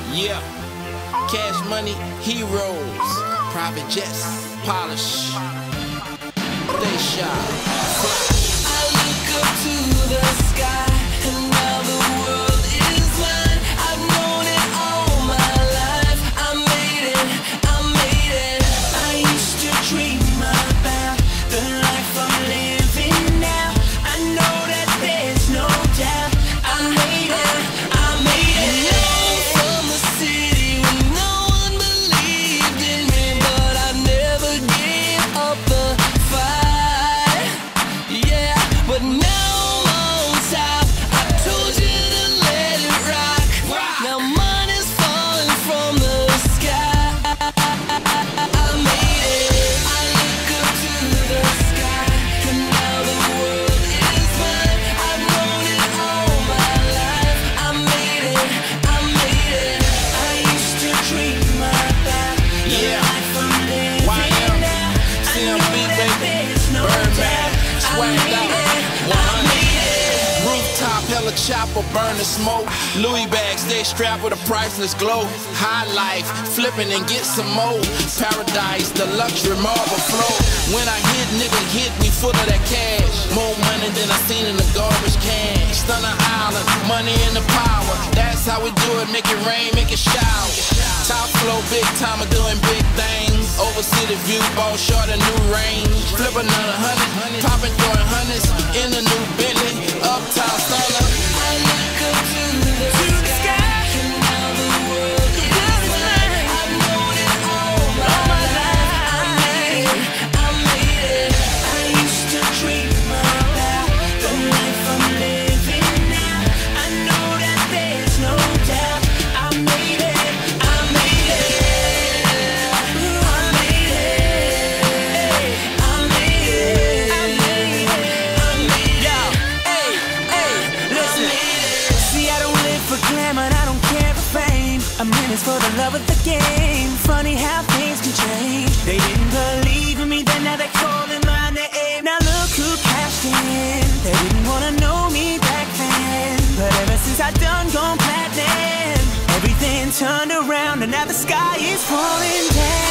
Yeah, Cash Money, Heroes, private jets, polish, they shot, fly. I look up to the sky, and now the world is mine. I've known it all my life. I made it. I used to dream about the life I'm living now. I know that there's no doubt. I made it. I'm from the city when no one believed in me, but I never gave up the fight. Yeah, but now I'm on top. I told you to let it rock. Now money's falling from the sky. I made it. I look up to the sky, and now the world is mine. I've known it all my life. I made it. I used to dream about the Yeah. life I'm living YM, now. I know CMB, that baby, there's no Birdman, doubt. swagged out, 100. I made it. Rooftop, hella chopper, burn the smoke. Louis bags, stay strapped with a priceless glow. High life, flipping and get some more. Paradise, the luxury marble flow. When I hit, nigga hit me full of that cash. More money than I seen in the garbage can. Stunner Island, money in the power. That's how we do it, make it rain, make it shower. Top flow, big time, doing big things. Oversee the view, ball short, a new range. Flip another 100, popping, throwing hundreds in the new Bentley. Uptown stunner. I look up to the sky, and now the world is mine. I've known it all my life. I made it. I used to dream about the life I'm living now. I know that there's no doubt. I made it. I don't care for fame. I'm in this for the love of the game. Funny how things can change. They didn't believe in me then, now they're calling my name. Now look who cashed in. They didn't wanna know me back then, but ever since I done gone platinum, everything turned around and now the sky is falling down.